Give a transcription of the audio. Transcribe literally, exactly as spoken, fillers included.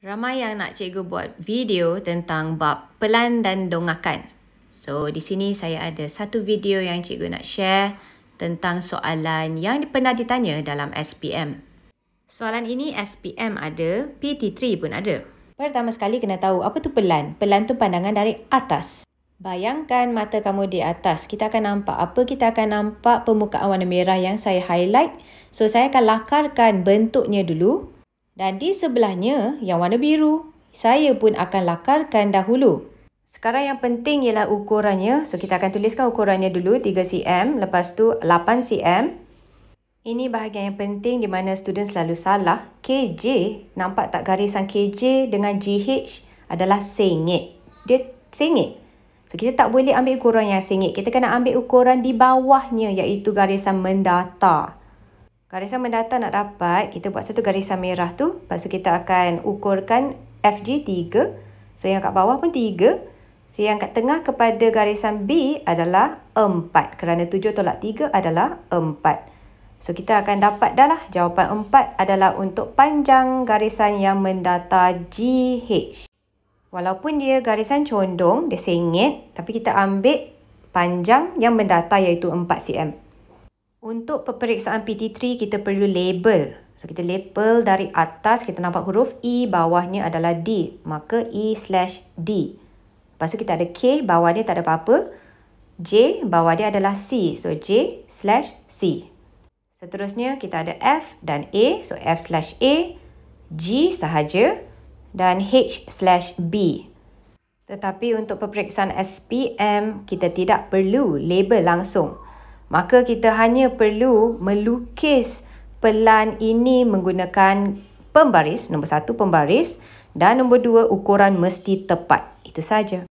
Ramai yang nak cikgu buat video tentang bab pelan dan dongakan. So, di sini saya ada satu video yang cikgu nak share tentang soalan yang pernah ditanya dalam S P M. Soalan ini S P M ada, P T tiga pun ada. Pertama sekali kena tahu apa tu pelan. Pelan tu pandangan dari atas. Bayangkan mata kamu di atas. Kita akan nampak apa? Kita akan nampak permukaan warna merah yang saya highlight. So, saya akan lakarkan bentuknya dulu. Dan di sebelahnya yang warna biru, saya pun akan lakarkan dahulu. Sekarang yang penting ialah ukurannya. So, kita akan tuliskan ukurannya dulu, tiga sentimeter, lepas tu lapan sentimeter. Ini bahagian yang penting di mana student selalu salah. K J, nampak tak garisan K J dengan G H adalah sengit. Dia sengit. So, kita tak boleh ambil ukuran yang sengit. Kita kena ambil ukuran di bawahnya, iaitu garisan mendata. Garisan mendata nak dapat, kita buat satu garisan merah tu. Lepas tu kita akan ukurkan F G tiga. So, yang kat bawah pun tiga. So, yang kat tengah kepada garisan B adalah empat. Kerana tujuh tolak tiga adalah empat. So, kita akan dapat dah lah. Jawapan empat adalah untuk panjang garisan yang mendata G H. Walaupun dia garisan condong, dia sengit. Tapi kita ambil panjang yang mendata iaitu empat sentimeter. Untuk peperiksaan P T tiga, kita perlu label. So, kita label dari atas, kita nampak huruf E, bawahnya adalah D. Maka E slash D. Lepas tu kita ada K, bawah dia tak ada apa-apa. J, bawah dia adalah C. So, J slash C. Seterusnya, kita ada F dan A. So, F slash A. G sahaja. Dan H slash B. Tetapi untuk peperiksaan S P M, kita tidak perlu label langsung. Maka kita hanya perlu melukis pelan ini menggunakan pembaris. Nombor satu, pembaris. Dan nombor dua, ukuran mesti tepat. Itu saja.